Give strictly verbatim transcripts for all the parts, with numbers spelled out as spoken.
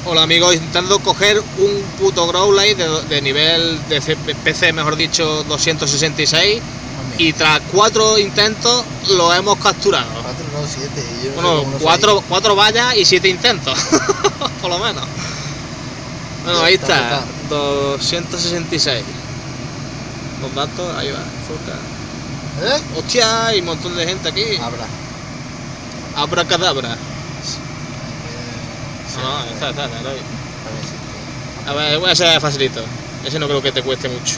Hola amigos, intentando coger un puto Growlithe de, de nivel de P C, mejor dicho, doscientos sesenta y seis. Mami. Y tras cuatro intentos lo hemos capturado. Cuatro, no, siete. Yo bueno, no cuatro, cuatro vallas y siete intentos, por lo menos. Bueno, ya ahí está, está doscientos sesenta y seis. Los datos, ahí va, foca. ¿Eh? Hostia, hay un montón de gente aquí. Abra. Abra cadabra. Sí, no, no, está, está, está, está. Sí. A ver, ese es facilito. Ese no creo que te cueste mucho.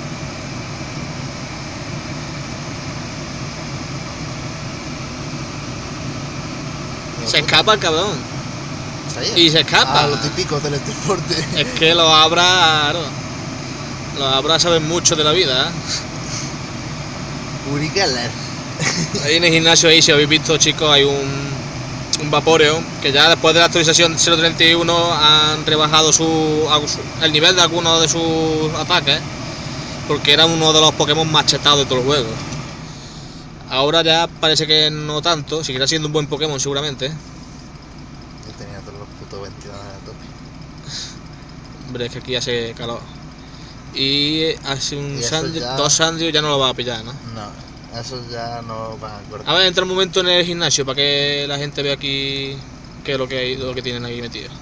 Se escapa el cabrón. Y se escapa. Ah, lo típico del transporte. Es que los Abra, claro. Los Abra saben mucho de la vida, ¿eh? Uri Geller. Ahí en el gimnasio, ahí, si habéis visto, chicos, hay un, un Vaporeon que ya después de la actualización cero treinta y uno han rebajado su, el nivel de algunos de sus ataques, porque era uno de los Pokémon machetados de todo el juego. Ahora ya parece que no tanto, seguirá siendo un buen Pokémon seguramente. Yo tenía todos los putos ventiladores a tope. Hombre, es que aquí hace calor. Y hace un y Sandrio, ya... dos Sandrios ya no lo va a pillar, ¿no? No, eso ya no va a cortar. A ver, entra un momento en el gimnasio para que la gente vea aquí qué es lo que hay, lo que tienen ahí metido.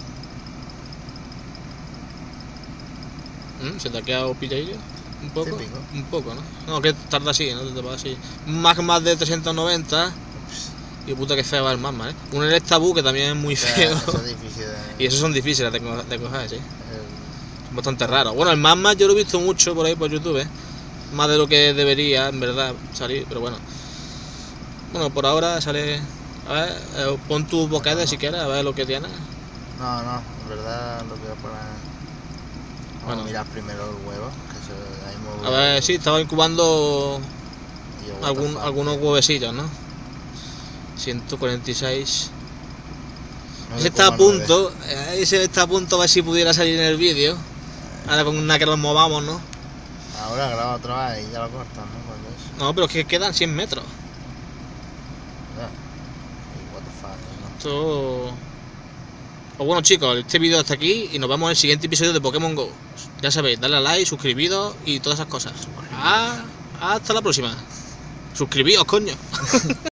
¿Mm? ¿Se te ha quedado pilladillo? Un poco, Típico. un poco, ¿no? No, que tarda así, ¿no? Te así. Un magma de trescientos noventa. Ups. Y puta que feo va el magma, ¿eh? Un Electabuzz que también es muy feo. Eso es difícil de... Y esos son difíciles de, co de coger, sí. El... Son bastante raros. Bueno, el magma yo lo he visto mucho por ahí por YouTube, ¿eh? Más de lo que debería, en verdad, salir, pero bueno. Bueno, por ahora sale... A ver, eh, pon tu boquete no, no. si quieres, a ver lo que tiene. No, no, en verdad lo voy a poner... Vamos bueno. a mirar primero el huevo, que se... ahí muy a ver, sí, estaba incubando algún, algunos huevecillos, ¿no? ciento cuarenta y seis. No ese está a punto, ese está a punto a ver si pudiera salir en el vídeo. Ahora con una que nos movamos, ¿no? Ahora graba otra vez y ya lo cortan, ¿no? No, pero es que quedan cien metros. Yeah. What the fuck, ¿no? Esto... Pues bueno chicos, este vídeo hasta aquí y nos vemos en el siguiente episodio de Pokémon Go. Ya sabéis, darle a like, suscribiros y todas esas cosas. Ah, hasta la próxima. Suscribíos, coño.